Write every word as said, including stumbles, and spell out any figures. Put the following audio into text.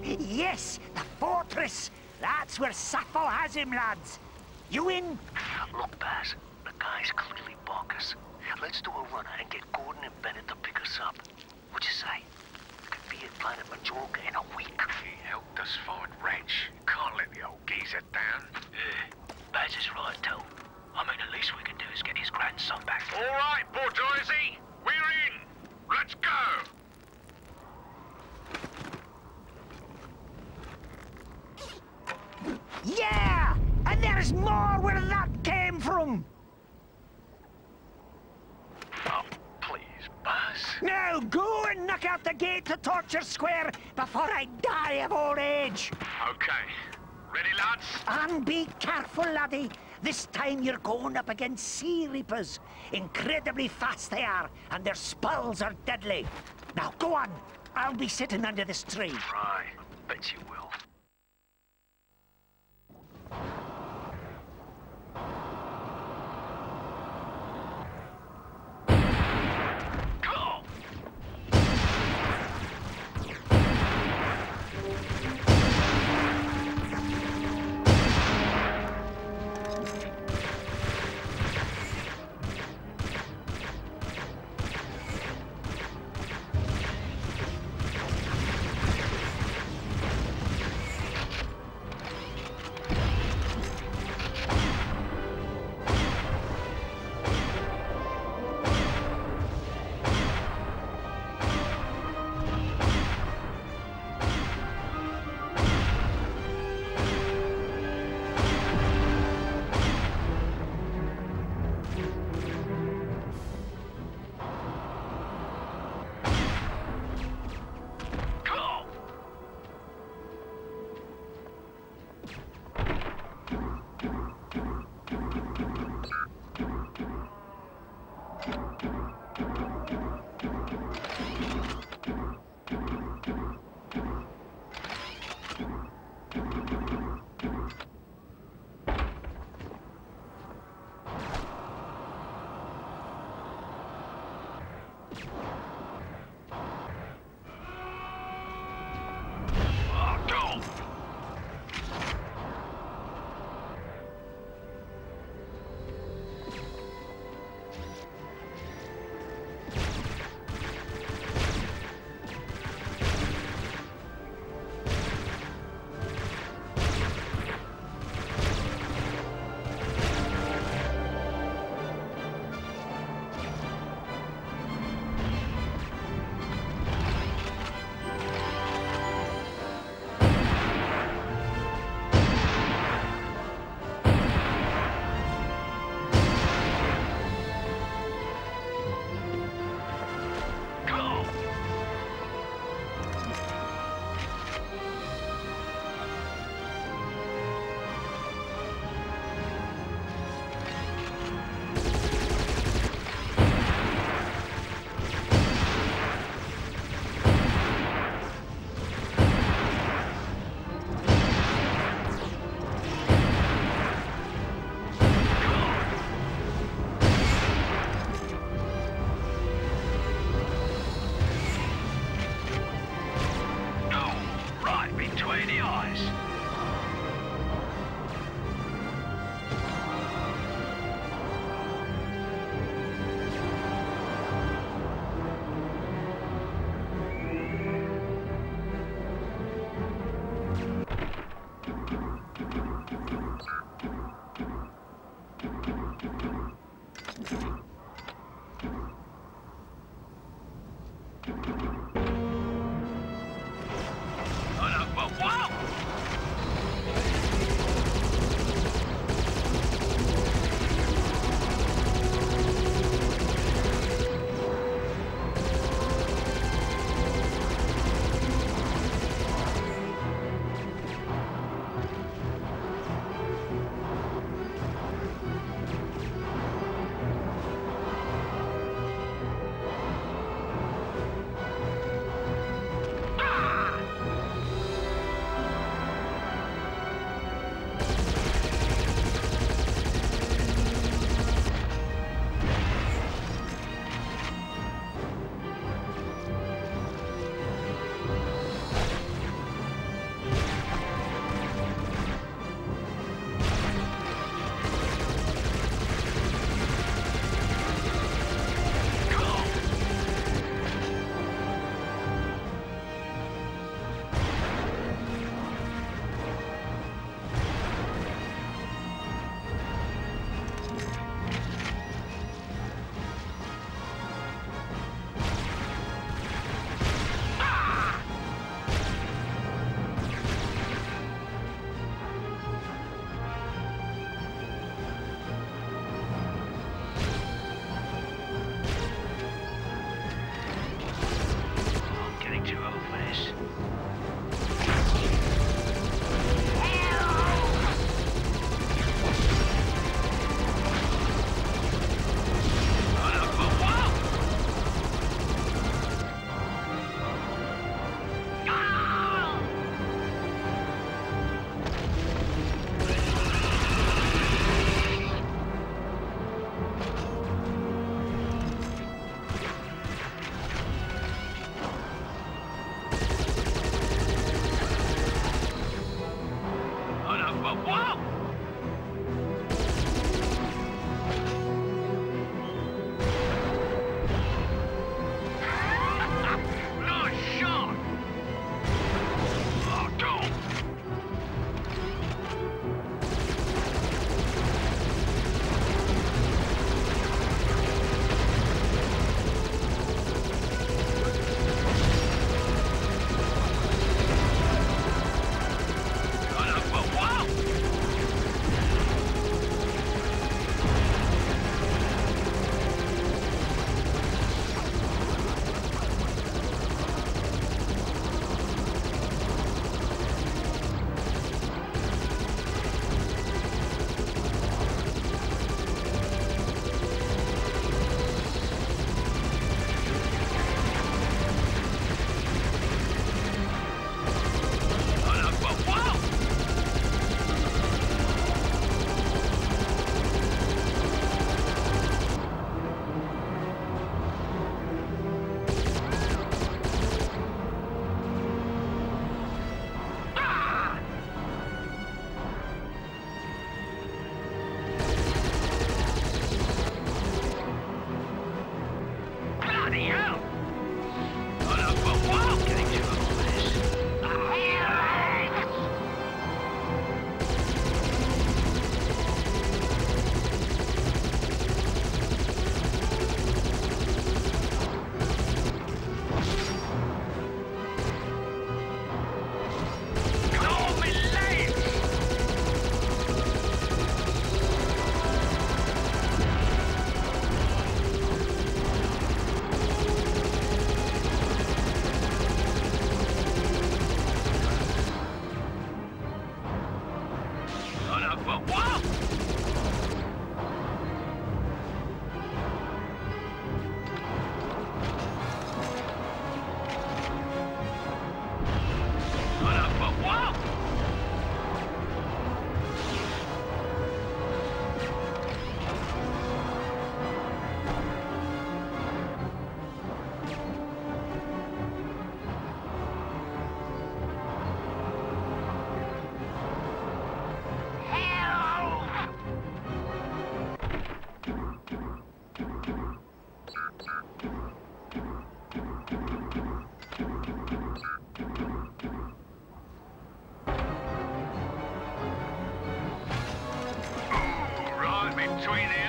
Yes, the fortress. That's where Sappho has him, lads. You in? Look, Baz, the guy's clearly bonkers. Let's do a runner and get Gordon and Bennett to pick us up. What'd you say? Could be at Planet Majorca in a week. He helped us find Reg. Can't let the old geezer down. Yeah, Baz is right, too. I mean, the least we can do is get his grandson back. All right, bourgeoisie. We're in. Let's go. Yeah! And there's more where that came from! Oh, please, Baz. Now go and knock out the gate to Torture Square before I die of old age! Okay. Ready, lads? And be careful, laddie. This time you're going up against Sea Reapers. Incredibly fast they are, and their spells are deadly. Now go on. I'll be sitting under this tree. Right. Bet you will. Sweet